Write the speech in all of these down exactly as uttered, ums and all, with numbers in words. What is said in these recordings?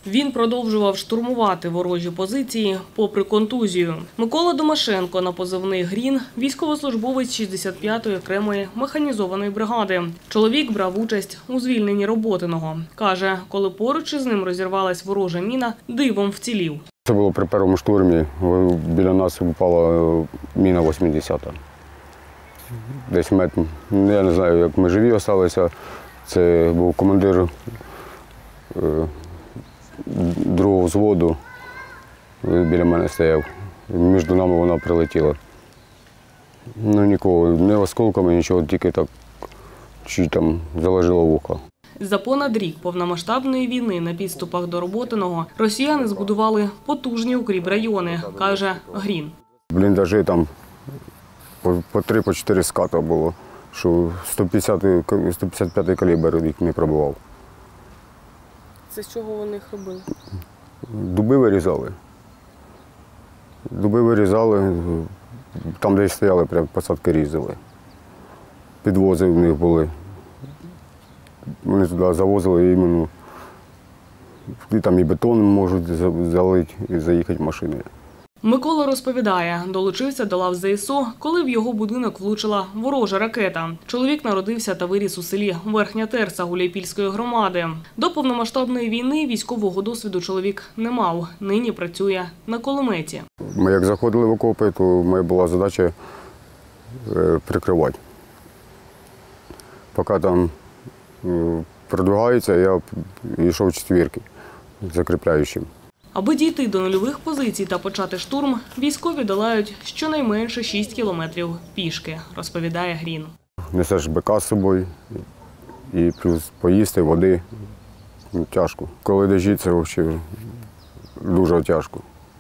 Він продовжував штурмувати ворожі позиції попри контузію. Микола Домашенко на позивний «Грін» – військовослужбовець шістдесят п'ятої окремої механізованої бригади. Чоловік брав участь у звільненні Роботиного. Каже, коли поруч із ним розірвалась ворожа міна, дивом вцілів. Це було при першому штурмі. Біля нас упала міна вісімдесята. Десь метр, я не знаю, як ми живі залишилися. Це був командир другого взводу, біля мене стояв. Між нами вона прилетіла. Ну нікого, не осколками, нічого, тільки так чи там заложило вухо. За понад рік повномасштабної війни на підступах до Роботиного росіяни збудували потужні укріпрайони, каже Грін. Бліндажі там по три-по чотири ската було, що сто п'ятдесят п'ятий калібр їх не пробивав. Це з чого вони їх робили? Дуби вирізали. Дуби вирізали, там, де стояли, прям посадки різали. Підвози в них були. Вони туди завозили іменно, і там і бетон можуть залити і заїхати машиною. Микола розповідає, долучився до лав ЗСУ, коли в його будинок влучила ворожа ракета. Чоловік народився та виріс у селі Верхня Терса Гуляйпільської громади. До повномасштабної війни військового досвіду чоловік не мав. Нині працює на кулеметі. Ми як заходили в окопи, то моя була задача прикривати. Поки там продвигаються, я йшов четвірки закріпляючим. Аби дійти до нульових позицій та почати штурм, військові долають щонайменше шість кілометрів пішки, розповідає Грін. Несеш БК з собою і плюс поїсти, води. Тяжко. Коли дощить, це взагалі дуже тяжко.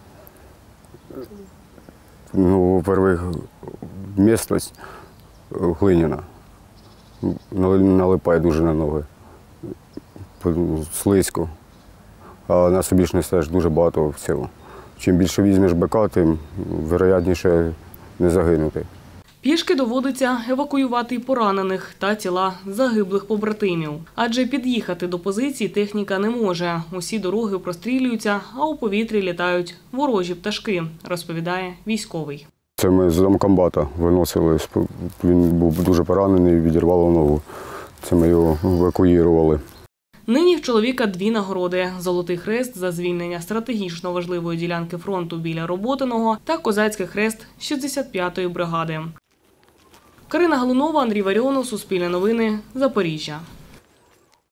Ну, по-перше, місцевість глиняна. Налипає дуже на ноги. Слизько. А на собі ж несеш дуже багато всього. Чим більше візьмеш БК, тим вірогідніше не загинути. Пішки доводиться евакуювати поранених та тіла загиблих побратимів. Адже під'їхати до позицій техніка не може. Усі дороги прострілюються, а у повітрі літають ворожі пташки, розповідає військовий. Це ми з домкомбата виносили, він був дуже поранений, відірвало ногу. Це ми його евакуювали. Нині в чоловіка дві нагороди – Золотий хрест за звільнення стратегічно важливої ділянки фронту біля Роботиного та Козацький хрест шістдесят п'ятої бригади. Карина Галунова, Андрій Варіонов, Суспільне новини, Запоріжжя.